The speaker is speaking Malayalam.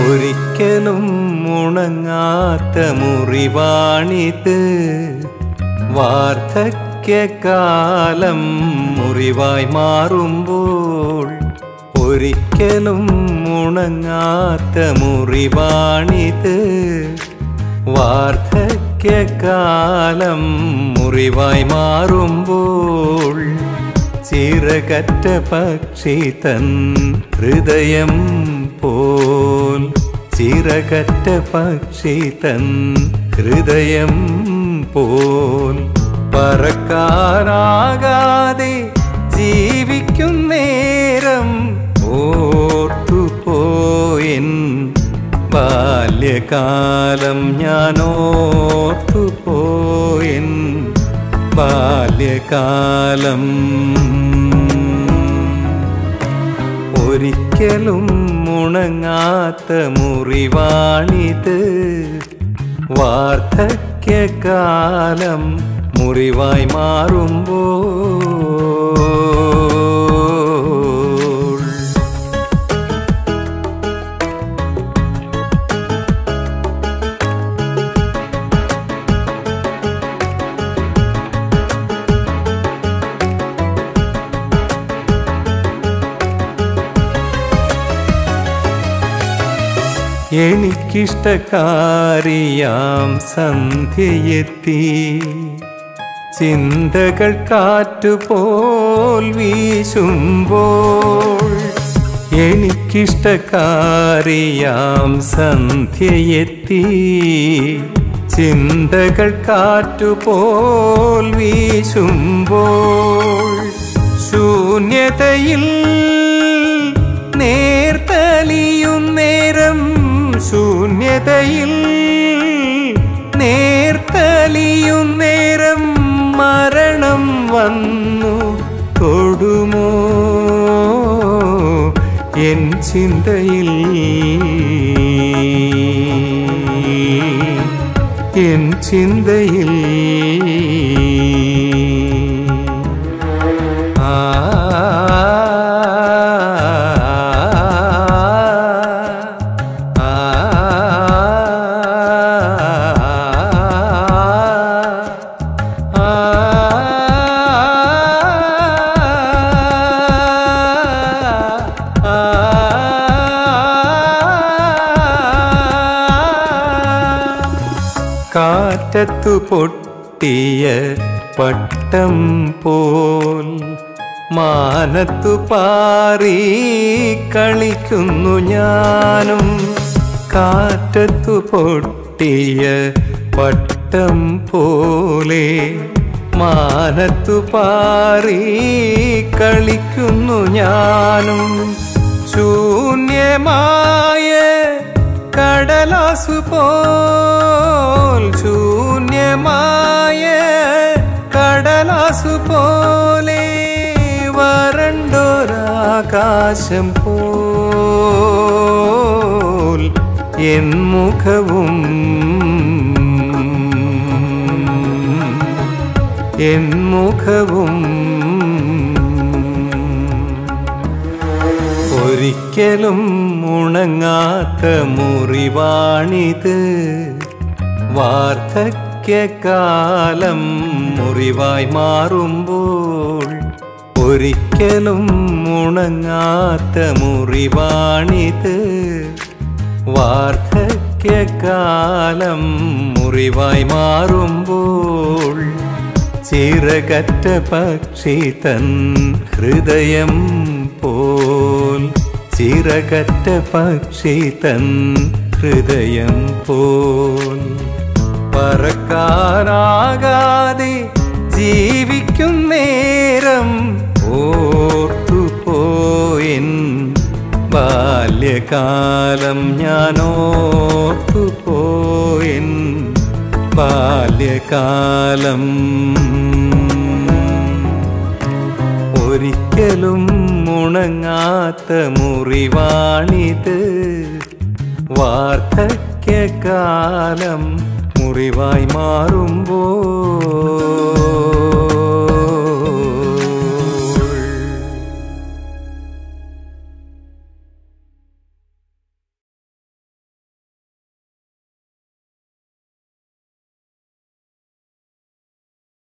ഒരിക്കലും ഉണങ്ങാത്ത മുറിവാണിത്. വാർദ്ധക്യകാലം മുറിവായി മാറുമ്പോൾ ഒരിക്കലും ഉണങ്ങാത്ത മുറിവാണിത്. വാർദ്ധക്യകാലം മുറിവായി മാറുമ്പോൾ ചിറകറ്റ പക്ഷി തൻ ഹൃദയം പോൽ, ചിറകറ്റ പക്ഷി തൻ ഹൃദയം പോൽ പറക്കാനാകാതെ ജീവിക്കുന്നേരം ഓർത്തുപോയിൻ ബാല്യകാലം. ഞാൻ ഓർത്തുപോയിൻ ബാല്യകാലം. ഒരിക്കലും ഉണങ്ങാത്ത മുറിവാണിത്. വാർദ്ധക്യകാലം മുറിവായി മാറുമ്പോൾ എനിക്കിഷ്ടക്കാരിയാം സന്ധ്യയെത്തി. ചിന്തകൾ കാറ്റുപോൽ വീശുമ്പോൾ എനിക്കിഷ്ടക്കാരിയാം സന്ധ്യയെത്തി. ചിന്തകൾ കാറ്റുപോൽ വീശുമ്പോൾ ശൂന്യതയിൽ നേർത്തലിയുന്നേരം, ശൂന്യതയിൽ നേർത്തലിയുന്നേരം മരണം വന്നു തൊടുമോ എൻ ചിന്തയിൽ, എൻ ചിന്തയിൽ. കാറ്റത്തു പൊട്ടിയ പട്ടം പോൽ മാനത്തു പാറി കളിക്കുന്നു ഞാനും. കാറ്റത്തു പൊട്ടിയ പട്ടം പോലെ മാനത്തു പാറി കളിക്കുന്നു ഞാനും. ശൂന്യമായ കടലാസു പോൽ, ശൂന്യമായ കടലാസു പോലെ വരണ്ടൊരാകാശം പോൽ എൻ മുഖവും എൻ മുഖവും. ഒരിക്കലും ഉണങ്ങാത്ത മുറിവാണിത്. വാർദ്ധക്യകാലം മുറിവായി മാറുമ്പോൾ ഒരിക്കലും ഉണങ്ങാത്ത മുറിവാണിത്. വാർദ്ധക്യകാലം മുറിവായി മാറുമ്പോൾ ചിറകറ്റ പക്ഷി തൻ ഹൃദയം പോൽ, ചിറകറ്റ പക്ഷി തൻ ഹൃദയം പോൽ പറക്കാനാകാതെ ജീവിക്കുന്നേരം ഓർത്തുപോയിൻ ബാല്യകാലം. ഞാൻ ഓർത്തുപോയിൻ ബാല്യകാലം. ഒരിക്കലും ഉണങ്ങാത്ത മുറിവാണിത്. വാർദ്ധക്യകാലം മുറിവായി മാറുമ്പോൾ